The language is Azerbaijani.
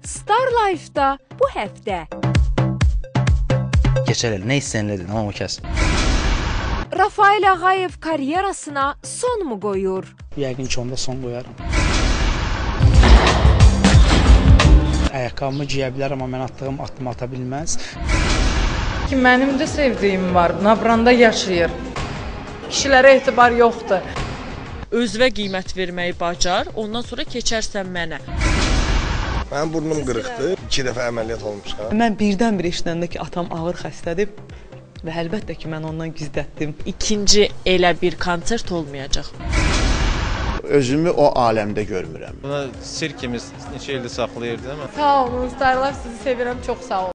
Star Life-da bu həftə Keçər el, nə istəyənlədir, amma o kəs. Rafael Ağayev karyerasına son mu qoyur? Yəqin ki, onda son qoyaram. Ayaqqabımı giyə bilər, amma mən attığım atımı ata bilməz. Mənim də sevdiyim var, Nabranda yaşayır. Kişilərə etibar yoxdur. Özünə qiymət verməyi bacar, ondan sonra keçərsən mənə. Mənim burnum qırıqdır, 2 dəfə əməliyyat olmuşam. Mən birdən-bir eşidəndə ki, atam ağır xəstədir və əlbəttə ki, mən ondan gizlətdim. İkinci elə bir konsert olmayacaq. Özümü o aləmdə görmürəm. Buna sirkimiz neçə ildir saxlayırdı, amma. Sağ olun, Star Life, sizi sevirəm, çox sağ olun.